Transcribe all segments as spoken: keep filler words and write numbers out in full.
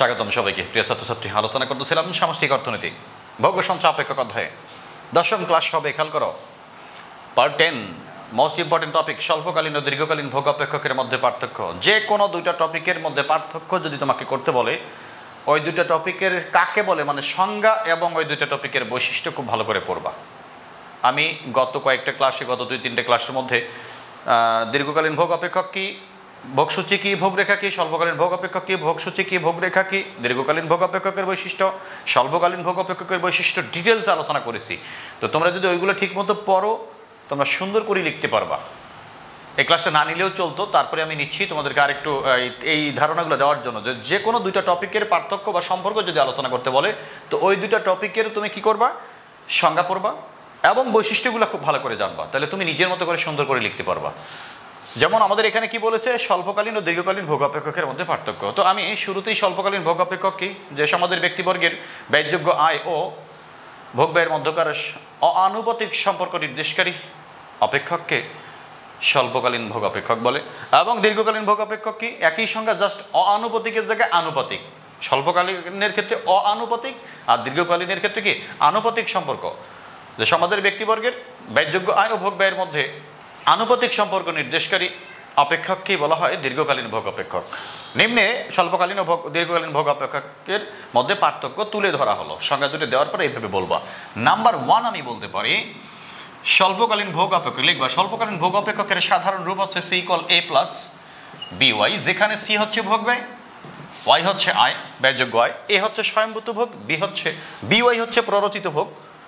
স্বাগতম সবাইকে। প্রিয় ছাত্রছাত্রী, আলোচনা করতেছিলাম সামষ্টিক অর্থনীতি ভোগ সঞ্চয় অপেক্ষক অধ্যায়ে দশম ক্লাস হবে। খেয়াল করো, part ten, most important topic, স্বল্পকালীন ও দীর্ঘকালীন ভোগ অপেক্ষকের মধ্যে পার্থক্য। যে কোনো দুইটা টপিকের মধ্যে পার্থক্য যদি তোমাকে করতে বলে, ওই দুইটা টপিকের কাকে বলে মানে সংজ্ঞা এবং ওই দুইটা টপিকের বৈশিষ্ট্য খুব ভালো করে পড়বা। আমি গত কয়েকটা ক্লাসে, গত দুই তিনটে ক্লাসের মধ্যে দীর্ঘকালীন ভোগ অপেক্ষক কী, ভোগসূচি কী, ভোগরেখা কী, স্বল্পকালীন ভোগ অপেক্ষক কী, ভোগসূচি কী, ভোগরেখা কী, দীর্ঘকালীন ভোগ অপেক্ষকের বৈশিষ্ট্য, স্বল্পকালীন ভোগ অপেক্ষকের বৈশিষ্ট্য ডিটেলস আলোচনা করেছি। তো তোমরা যদি ওইগুলো ঠিকমতো পড়ো, তোমরা সুন্দর করে লিখতে পারবা। এই ক্লাসটা না নিলেও চলতো, তারপরে আমি নিচ্ছি তোমাদেরকে আরেকটু এই ধারণাগুলো দেওয়ার জন্য যে যে কোনো দুইটা টপিকের পার্থক্য বা সম্পর্ক যদি আলোচনা করতে বলে, তো ওই দুইটা টপিকের তুমি কি করবা, সংজ্ঞা পড়বা এবং বৈশিষ্ট্যগুলো খুব ভালো করে জানবা। তাহলে তুমি নিজের মতো করে সুন্দর করে লিখতে পারবা। যেমন আমাদের এখানে কি বলেছে, স্বল্পকালীন ও দীর্ঘকালীন ভোগ অপেক্ষকের মধ্যে পার্থক্য। তো আমি শুরুতেই স্বল্পকালীন ভোগ অপেক্ষক কি, যে সমাজের ব্যক্তিবর্গের ব্যয়যোগ্য আয় ও ভোগ ব্যয়ের মধ্যকার অআনুপাতিক সম্পর্ক নির্দেশকারী অপেক্ষককে স্বল্পকালীন ভোগ অপেক্ষক বলে। এবং দীর্ঘকালীন ভোগ অপেক্ষক কি, একই সংখ্যা, জাস্ট অআনুপাতিকের জায়গায় আনুপাতিক। স্বল্পকালীনের ক্ষেত্রে অআনুপাতিক আর দীর্ঘকালীনের ক্ষেত্রে কি আনুপাতিক সম্পর্ক। যে সমাজের ব্যক্তিবর্গের ব্যয়যোগ্য আয় ও ভোগ ব্যয়ের মধ্যে আনুপাতিক সম্পর্ক নির্দেশকারী অপেক্ষককেই বলা হয় দীর্ঘকালীন ভোগ অপেক্ষক। নিম্নে স্বল্পকালীন ও ভোগ দীর্ঘকালীন ভোগ অপেক্ষকের মধ্যে পার্থক্য তুলে ধরা হলো। সংজ্ঞা দুটো দেওয়ার পরে এইভাবে বলবা। নাম্বার ওয়ান, আমি বলতে পারি স্বল্পকালীন ভোগ অপেক্ষক লিখবা। স্বল্পকালীন ভোগ অপেক্ষকের সাধারণ রূপ হচ্ছে C equal A plus B Y, যেখানে সি হচ্ছে ভোগ ব্যয়, ওয়াই হচ্ছে আয়, ব্যয়যোগ্য আয়, এ হচ্ছে স্বয়ংভূত ভোগ, বি হচ্ছে বি ওয়াই হচ্ছে প্ররোচিত ভোগ,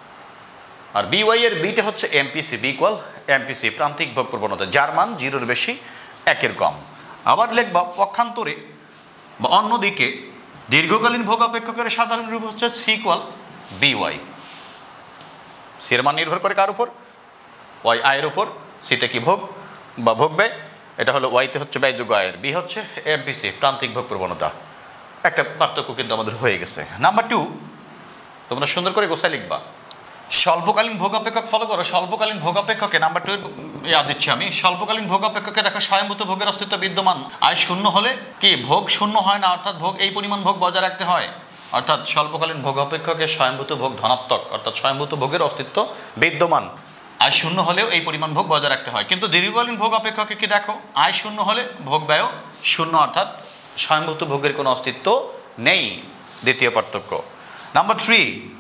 আর বি ওয়াই এর বিটা হচ্ছে এমপিসি, বি ইকুয়াল এমপিসি, প্রান্তিক ভোগ প্রবণতা, যার মান জিরোর বেশি একের কম। আবার লিখবা পক্ষান্তরে বা অন্যদিকে দীর্ঘকালীন ভোগ অপেক্ষকের সাধারণ রূপ হচ্ছে C equal B Y. C এর মান নির্ভর করে কার উপর, ওয়াই আয়ের উপর। সিটা কি ভোগ বা ভোগ ব্যয়, এটা হলো ওয়াইতে হচ্ছে ব্যয়যোগ্য আয়ের, বি হচ্ছে এমপিসি, প্রান্তিক ভোগ প্রবণতা। একটা পার্থক্য কিন্তু আমাদের হয়ে গেছে। নাম্বার টু, তোমরা সুন্দর করে গোছায় লিখবা স্বল্পকালীন ভোগ অপেক্ষক। ফলো করো, স্বল্পকালীন ভোগ অপেক্ষকে নাম্বার টু ইয়াদ দিচ্ছি আমি। স্বল্পকালীন ভোগ অপেক্ষকে দেখো স্বয়ংভূত ভোগের অস্তিত্ব বিদ্যমান। আয় শূন্য হলে কি ভোগ শূন্য হয় না, অর্থাৎ ভোগ এই পরিমাণ ভোগ বজায় রাখতে হয়। অর্থাৎ স্বল্পকালীন ভোগ অপেক্ষকে স্বয়ংভূত ভোগ ধনাত্মক, অর্থাৎ স্বয়ংভূত ভোগের অস্তিত্ব বিদ্যমান। আয় শূন্য হলেও এই পরিমাণ ভোগ বজায় রাখতে হয়। কিন্তু দীর্ঘকালীন ভোগ অপেক্ষকে কি দেখো, আয় শূন্য হলে ভোগ ব্যয় শূন্য, অর্থাৎ স্বয়ংভূত ভোগের কোনো অস্তিত্ব নেই। দ্বিতীয় পার্থক্য। নাম্বার থ্রি,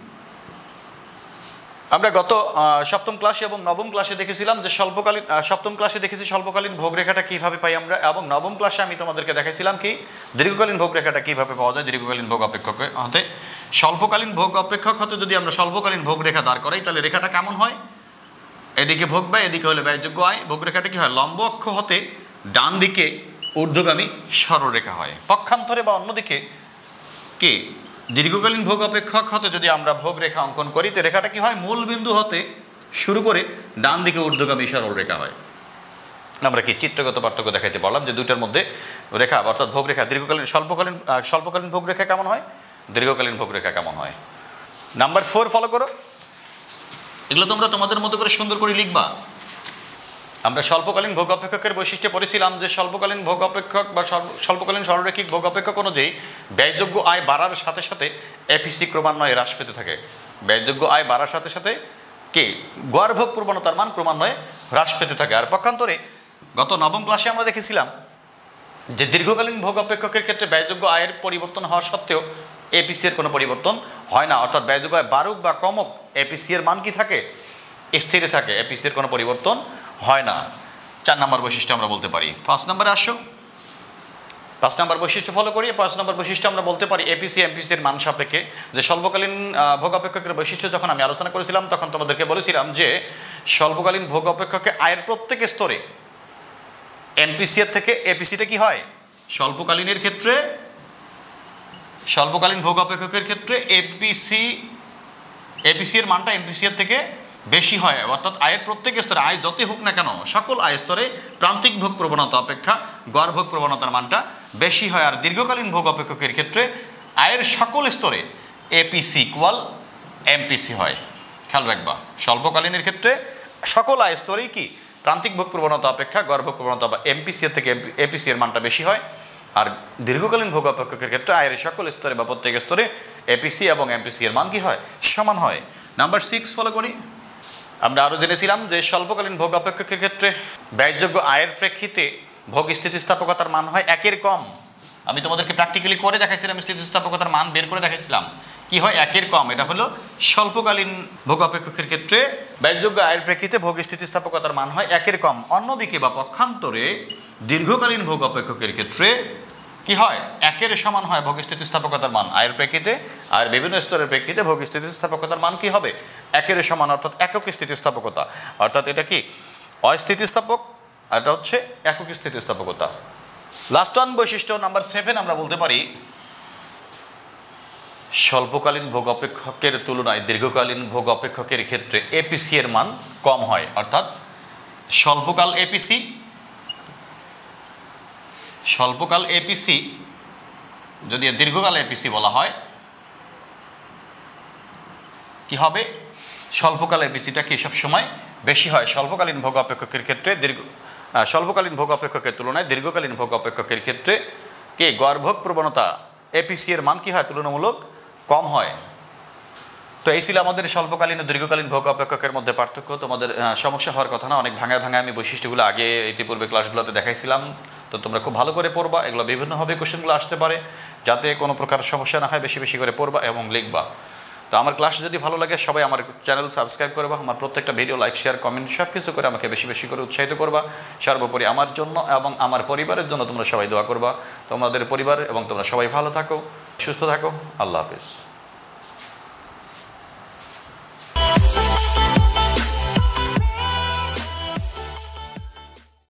আমরা গত সপ্তম ক্লাসে এবং নবম ক্লাসে দেখেছিলাম যে স্বল্পকালীন, সপ্তম ক্লাসে দেখেছি স্বল্পকালীন ভোগ রেখাটা কীভাবে পাই আমরা, এবং নবম ক্লাসে আমি তোমাদেরকে দেখাইছিলাম কি দীর্ঘকালীন ভোগ রেখাটা কীভাবে পাওয়া যায়। দীর্ঘকালীন ভোগ অপেক্ষক হতে স্বল্পকালীন ভোগ অপেক্ষক হতে যদি আমরা স্বল্পকালীন ভোগ রেখা দাঁড় করাই, তাহলে রেখাটা কেমন হয়, এদিকে ভোগ ব্যয়, এদিকে হলে ব্যয়যোগ্য আয়। ভোগ রেখাটা কী হয়, লম্ব অক্ষ হতে ডান দিকে ঊর্ধ্বগামী সরলরেখা হয়। পক্ষান্তরে বা অন্যদিকে কি দীর্ঘকালীন ভোগ অপেক্ষক হতে যদি আমরা ভোগ রেখা অঙ্কন করি, তো রেখাটা কি হয়, মূল বিন্দু হতে শুরু করে ডান দিকে ঊর্ধ্বগামী সরল রেখা হয়। আমরা কি চিত্রগত পার্থক্য দেখাইতে পারলাম যে দুইটার মধ্যে রেখা, অর্থাৎ ভোগ রেখা দীর্ঘকালীন স্বল্পকালীন স্বল্পকালীন ভোগ রেখা কেমন হয়, দীর্ঘকালীন ভোগ রেখা কেমন হয়। নাম্বার ফোর ফলো করো, এগুলো তোমরা তোমাদের মতো করে সুন্দর করে লিখবা। আমরা স্বল্পকালীন ভোগ অপেক্ষকের বৈশিষ্ট্যে পড়েছিলাম যে স্বল্পকালীন ভোগ অপেক্ষক বা স্বল্পকালীন সরলরেখিক ভোগ অপেক্ষক অনুযায়ী ব্যয়যোগ্য আয় বাড়ার সাথে সাথে এপিসি ক্রমান্বয়ে হ্রাস পেতে থাকে। ব্যয়যোগ্য আয় বাড়ার সাথে সাথে কি গড় ভোগ প্রবণতার মান ক্রমান্বয়ে হ্রাস পেতে থাকে। আর পক্ষান্তরে গত নবম ক্লাসে আমরা দেখেছিলাম যে দীর্ঘকালীন ভোগ অপেক্ষকের ক্ষেত্রে ব্যয়যোগ্য আয়ের পরিবর্তন হওয়া সত্ত্বেও এপিসি এর কোনো পরিবর্তন হয় না, অর্থাৎ ব্যয়যোগ্য আয় বাড়ুক বা কমুক এপিসি এর মান কি থাকে, স্থিরে থাকে, এপিসি এর কোনো পরিবর্তন হয় না। চার নম্বর বৈশিষ্ট্য আমরা বলতে পারি। পাঁচ নম্বরে আসো, পাঁচ নম্বর বৈশিষ্ট্য ফলো করি। পাঁচ নম্বর বৈশিষ্ট্য আমরা বলতে পারি এপিসি এমপিসি এর মান সাপেক্ষে যে স্বল্পকালীন ভোগ অপেক্ষকের বৈশিষ্ট্য যখন আমি আলোচনা করেছিলাম, তখন তোমাদেরকে বলেছিলাম যে স্বল্পকালীন ভোগ অপেক্ষকে আয়ের প্রত্যেক স্তরে এমপিসি এর থেকে এপিসিটা কি হয়, স্বল্পকালীনের ক্ষেত্রে স্বল্পকালীন ভোগ অপেক্ষকের ক্ষেত্রে এপিসি এপিসি এর মানটা এমপিসি এর থেকে বেশি হয়। অর্থাৎ আয়ের প্রত্যেক স্তরে, আয় যতই হোক না কেন, সকল আয় স্তরে প্রান্তিক ভোগ প্রবণতা অপেক্ষা গড় ভোগ প্রবণতার মানটা বেশি হয়। আর দীর্ঘকালীন ভোগ অপেক্ষকের ক্ষেত্রে আয়ের সকল স্তরে এপিসি ইকুয়াল এমপিসি হয়। খেয়াল রাখবা, স্বল্পকালীনের ক্ষেত্রে সকল আয় স্তরেই কি প্রান্তিক ভোগ প্রবণতা অপেক্ষা গড় ভোগ প্রবণতা বা এমপিসি এর থেকে এপিসি এর মানটা বেশি হয়। আর দীর্ঘকালীন ভোগ অপেক্ষকের ক্ষেত্রে আয়ের সকল স্তরে বা প্রত্যেক স্তরে এপিসি এবং এমপিসি এর মান কি হয়? সমান হয়। নাম্বার সিক্স ফলো করি। আমরা আরও জেনেছিলাম যে স্বল্পকালীন ভোগ অপেক্ষকের ক্ষেত্রে ব্যয়যোগ্য আয়ের প্রেক্ষিতে ভোগ স্থিতিস্থাপকতার মান হয় একের কম। আমি তোমাদেরকে প্র্যাকটিক্যালি করে দেখাইছিলাম, স্থিতিস্থাপকতার মান বের করে দেখাইছিলাম, কি হয়? একের কম। এটা হলো স্বল্পকালীন ভোগ অপেক্ষকের ক্ষেত্রে ব্যয়যোগ্য আয়ের প্রেক্ষিতে ভোগ স্থিতিস্থাপকতার মান হয় একের কম। অন্যদিকে বা পক্ষান্তরে দীর্ঘকালীন ভোগ অপেক্ষকের ক্ষেত্রে কি হয়? একের সমান হয় ভোগ স্থিতিস্থাপকতার মান আয়ের প্রেক্ষিতে, আর বিভিন্ন স্তরের প্রেক্ষিতে ভোগ স্থিতিস্থাপকতার মান কি হবে? একের সমান, অর্থাৎ একক স্থিতিস্থাপকতা। অর্থাৎ এটা কি অস্থিতিস্থাপক, এটা হচ্ছে একক স্থিতিস্থাপকতা। লাস্ট ওয়ান বৈশিষ্ট্য নাম্বার সেভেন আমরা বলতে পারি স্বল্পকালীন ভোগ অপেক্ষকের তুলনায় দীর্ঘকালীন ভোগ অপেক্ষকের ক্ষেত্রে এপিসি এর মান কম হয়। অর্থাৎ স্বল্পকাল এপিসি স্বল্পকাল এপিসি যদি দীর্ঘকাল এপিসি বলা হয়, কি হবে? স্বল্পকাল এপিসিটা কি সবসময় বেশি হয় স্বল্পকালীন ভোগ অপেক্ষকের ক্ষেত্রে। দীর্ঘ স্বল্পকালীন ভোগ অপেক্ষকের তুলনায় দীর্ঘকালীন ভোগ অপেক্ষকের ক্ষেত্রে কি গড় ভোগ প্রবণতা এপিসি এর মান কি হয়? তুলনামূলক কম হয়। তো এই ছিল আমাদের স্বল্পকালীন ও দীর্ঘকালীন ভোগ অপেক্ষকের মধ্যে পার্থক্য। তোমাদের সমস্যা হওয়ার কথা না, অনেক ভাঙায় ভাঙায় আমি বৈশিষ্ট্যগুলো আগে ইতিপূর্বে ক্লাসগুলোতে দেখাইছিলাম। তো তোমরা খুব ভালো করে পড়বা, এগুলো বিভিন্নভাবে কোশ্চেনগুলো আসতে পারে, যাতে কোনো প্রকার সমস্যা না হয় বেশি বেশি করে পড়বা এবং লিখবা। তো আমার ক্লাস যদি ভালো লাগে সবাই আমার চ্যানেল সাবস্ক্রাইব করবা, আমার প্রত্যেকটা ভিডিও লাইক শেয়ার কমেন্ট সব কিছু করে আমাকে বেশি বেশি করে উৎসাহিত করবা। সর্বোপরি আমার জন্য এবং আমার পরিবারের জন্য তোমরা সবাই দোয়া করবা। তোমাদের পরিবার এবং তোমরা সবাই ভালো থাকো, সুস্থ থাকো। আল্লাহ হাফিজ।